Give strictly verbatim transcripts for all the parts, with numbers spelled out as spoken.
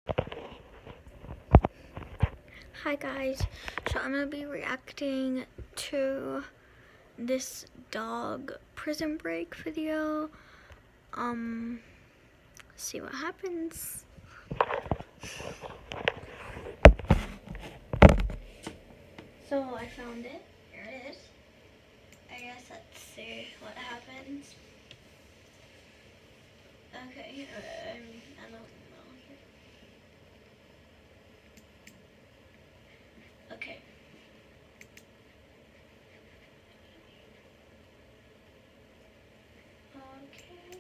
Hi guys, so I'm gonna be reacting to this dog prison break video. Um, see what happens. So I found it. Here it is. I guess let's see what happens. Okay, um, I don't know. Okay. Okay.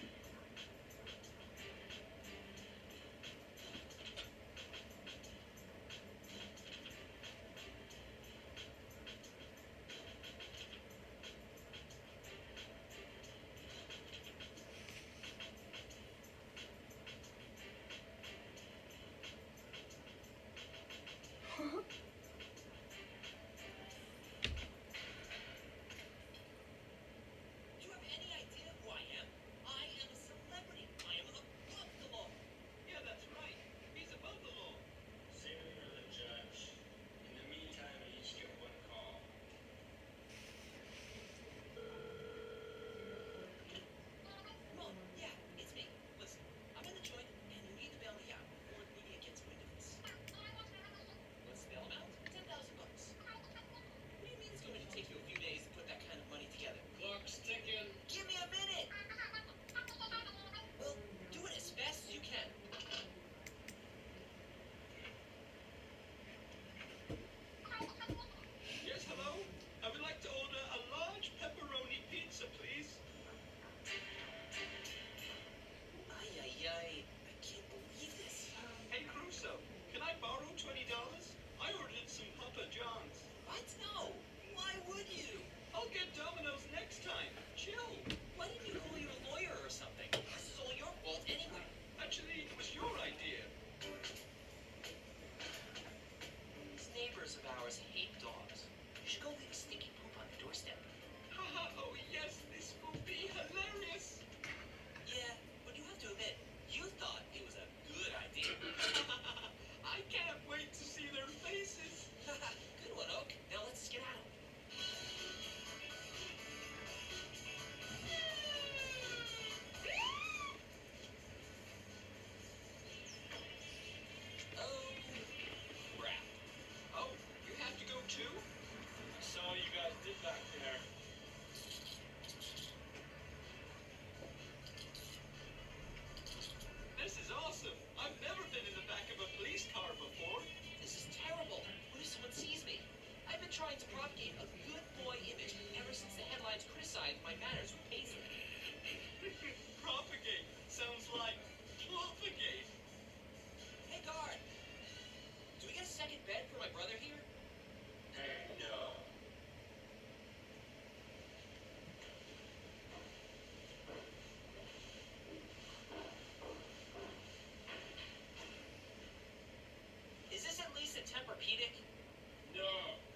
Tempur-Pedic? No.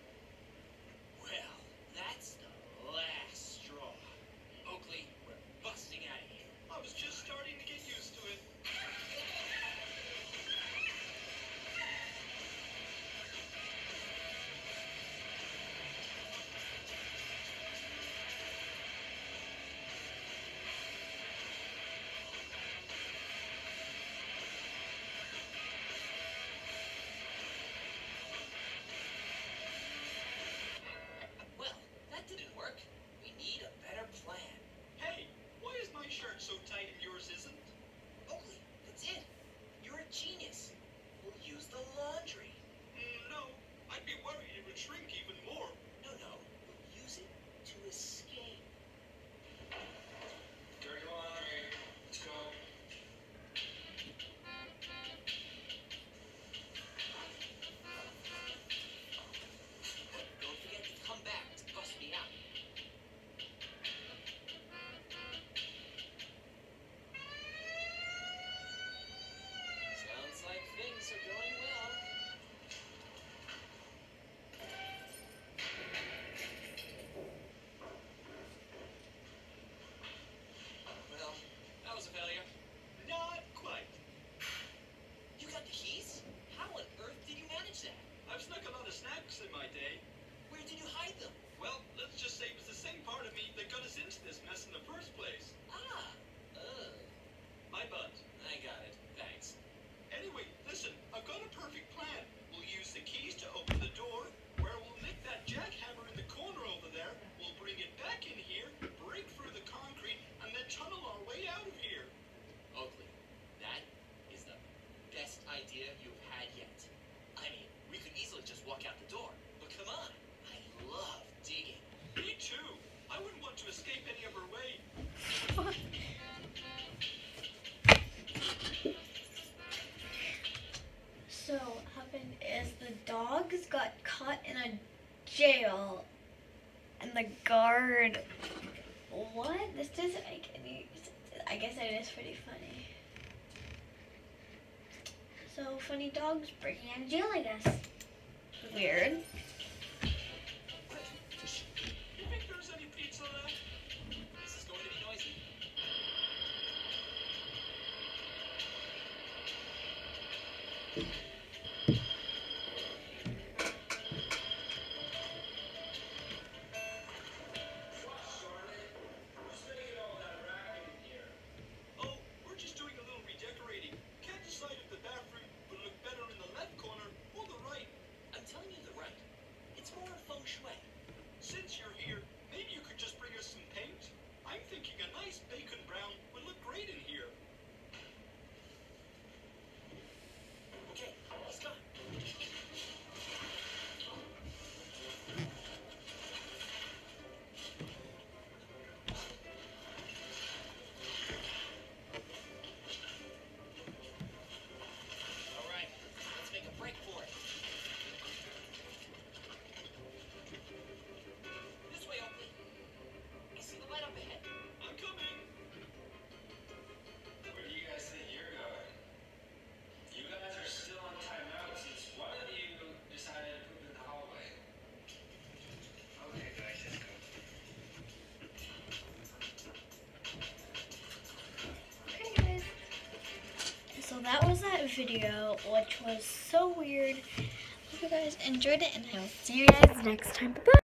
Well, that's the last straw. Oakley, we're busting out of here. I was just starting to get used to it. idea you've had yet. I mean, we could easily just walk out the door, but come on, I love digging. Me too. I wouldn't want to escape any other way. So what happened is the dogs got caught in a jail, and the guard. What? This doesn't make any sense. I guess it is pretty funny. So funny dogs breaking out of jail, I guess. Weird. You think there's any pizza left? This is going to be noisy. Oh, we're just doing a little redecorating. Can't decide if the bathroom would look better in the left corner or the right. I'm telling you the right. It's more feng shui. Since you're here, maybe you could just bring us some paint? I'm thinking a nice bacon brown would look great in here. Okay, he's gone. All right, let's make a break for it. This way, Oakley. I see the light up ahead. I'm coming. Where do you guys think you're going? You guys are still on timeout since one of you decided to poop in the hallway. Okay, guys, let's go. Okay, guys. So that was that video, which was so weird. Hope you guys enjoyed it, and I will see you guys next time. Bye-bye.